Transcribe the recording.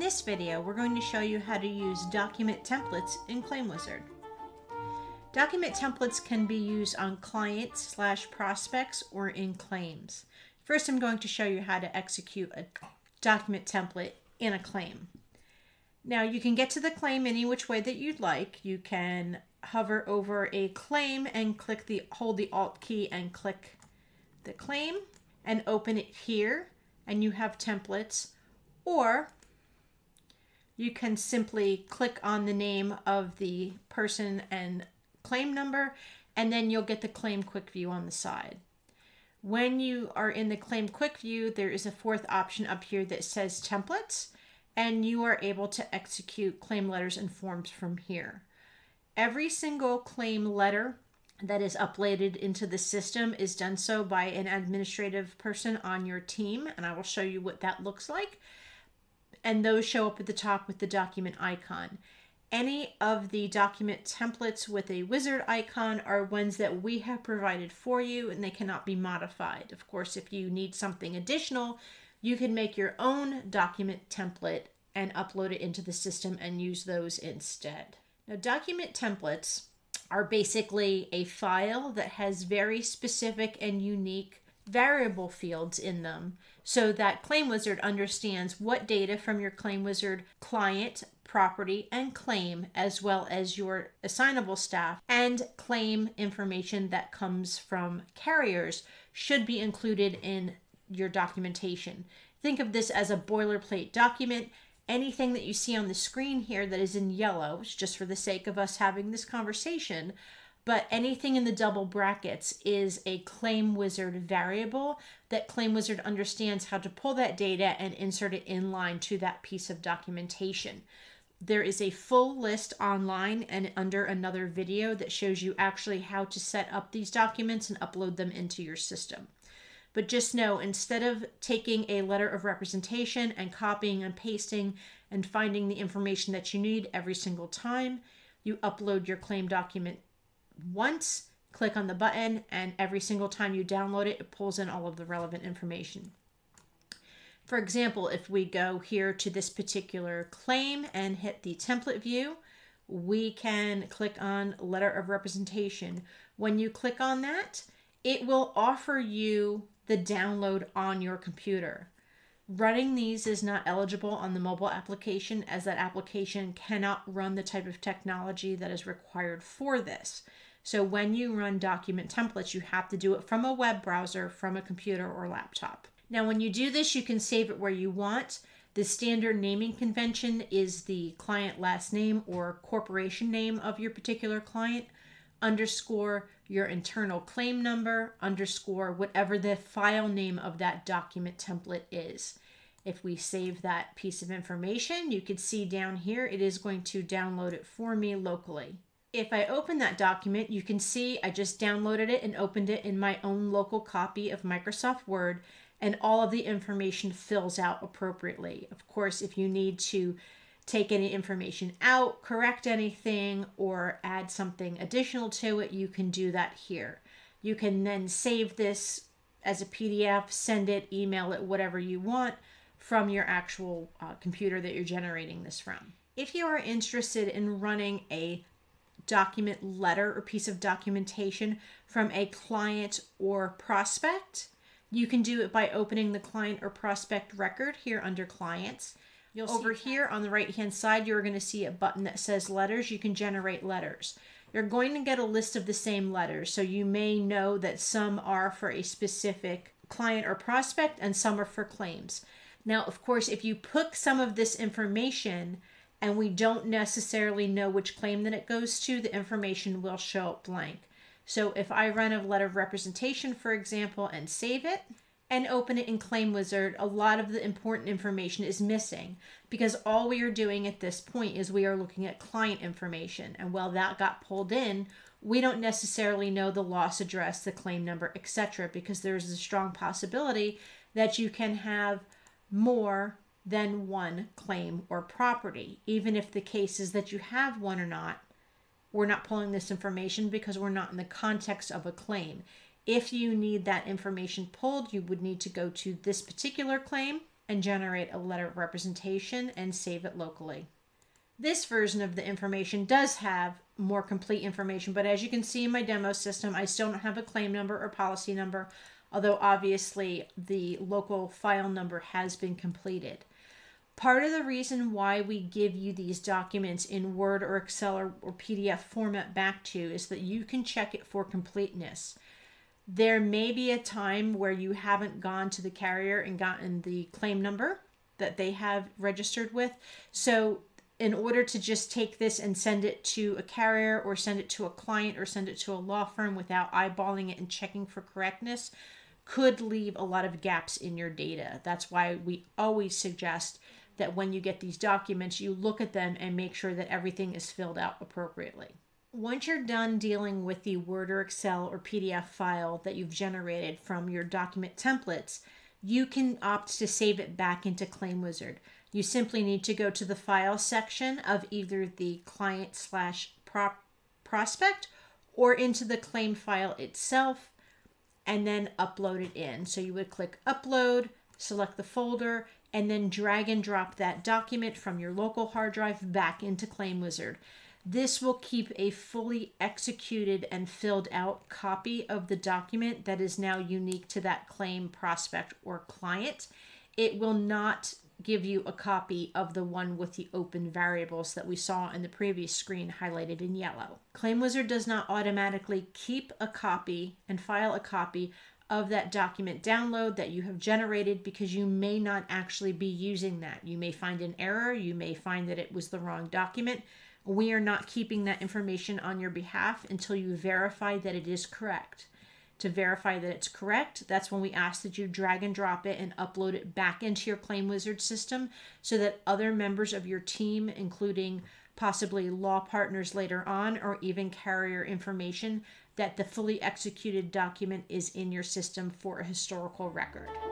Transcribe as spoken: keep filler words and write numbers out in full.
this video, we're going to show you how to use document templates in Claim Wizard. Document templates can be used on clients slash prospects or in claims. First, I'm going to show you how to execute a document template in a claim. Now, you can get to the claim any which way that you'd like. You can hover over a claim and click the hold the Alt key and click the claim and open it here, and you have templates. Or you can simply click on the name of the person and claim number, and then you'll get the claim quick view on the side. When you are in the claim quick view, there is a fourth option up here that says templates, and you are able to execute claim letters and forms from here. Every single claim letter that is uploaded into the system is done so by an administrative person on your team, and I will show you what that looks like. And those show up at the top with the document icon. Any of the document templates with a wizard icon are ones that we have provided for you, and they cannot be modified. Of course, if you need something additional, you can make your own document template and upload it into the system and use those instead. Now, document templates are basically a file that has very specific and unique variable fields in them so that Claim Wizard understands what data from your Claim Wizard client, property, and claim, as well as your assignable staff and claim information that comes from carriers, should be included in your documentation. Think of this as a boilerplate document. Anything that you see on the screen here that is in yellow, it's just for the sake of us having this conversation, but anything in the double brackets is a Claim Wizard variable that Claim Wizard understands how to pull that data and insert it in line to that piece of documentation. There is a full list online and under another video that shows you actually how to set up these documents and upload them into your system. But just know, instead of taking a letter of representation and copying and pasting and finding the information that you need every single time, you upload your claim document once, click on the button, and every single time you download it, it pulls in all of the relevant information. For example, if we go here to this particular claim and hit the template view, we can click on letter of representation. When you click on that, it will offer you the download on your computer. Running these is not eligible on the mobile application, as that application cannot run the type of technology that is required for this. So when you run document templates, you have to do it from a web browser, from a computer or laptop. Now, when you do this, you can save it where you want. The standard naming convention is the client last name or corporation name of your particular client, underscore your internal claim number, underscore whatever the file name of that document template is. If we save that piece of information, you can see down here, it is going to download it for me locally. If I open that document, you can see I just downloaded it and opened it in my own local copy of Microsoft Word, and all of the information fills out appropriately. Of course, if you need to take any information out, correct anything, or add something additional to it, you can do that here. You can then save this as a P D F, send it, email it, whatever you want from your actual uh, computer that you're generating this from. If you are interested in running a document letter or piece of documentation from a client or prospect, you can do it by opening the client or prospect record here under clients. You'll Over here on the right hand side, you're going to see a button that says letters. You can generate letters. You're going to get a list of the same letters, so you may know that some are for a specific client or prospect and some are for claims. Now, of course, if you put some of this information and we don't necessarily know which claim that it goes to, the information will show up blank. So if I run a letter of representation, for example, and save it, and open it in Claim Wizard, a lot of the important information is missing because all we are doing at this point is we are looking at client information. And while that got pulled in, we don't necessarily know the loss address, the claim number, et cetera, because there's a strong possibility that you can have more than one claim or property. Even if the case is that you have one or not, we're not pulling this information because we're not in the context of a claim. If you need that information pulled, you would need to go to this particular claim and generate a letter of representation and save it locally. This version of the information does have more complete information, but as you can see in my demo system, I still don't have a claim number or policy number, although obviously the local file number has been completed. Part of the reason why we give you these documents in Word or Excel or, or P D F format back to you is that you can check it for completeness. There may be a time where you haven't gone to the carrier and gotten the claim number that they have registered with. So in order to just take this and send it to a carrier or send it to a client or send it to a law firm without eyeballing it and checking for correctness could leave a lot of gaps in your data. That's why we always suggest that when you get these documents, you look at them and make sure that everything is filled out appropriately. Once you're done dealing with the Word or Excel or P D F file that you've generated from your document templates, you can opt to save it back into ClaimWizard. You simply need to go to the file section of either the client slash prop prospect or into the claim file itself and then upload it in. So you would click upload, select the folder, and then drag and drop that document from your local hard drive back into ClaimWizard. This will keep a fully executed and filled out copy of the document that is now unique to that claim prospect or client. It will not give you a copy of the one with the open variables that we saw in the previous screen highlighted in yellow. ClaimWizard does not automatically keep a copy and file a copy of that document download that you have generated because you may not actually be using that. You may find an error, you may find that it was the wrong document. We are not keeping that information on your behalf until you verify that it is correct. To verify that it's correct, that's when we ask that you drag and drop it and upload it back into your ClaimWizard system so that other members of your team, including possibly law partners later on or even carrier information, that the fully executed document is in your system for a historical record.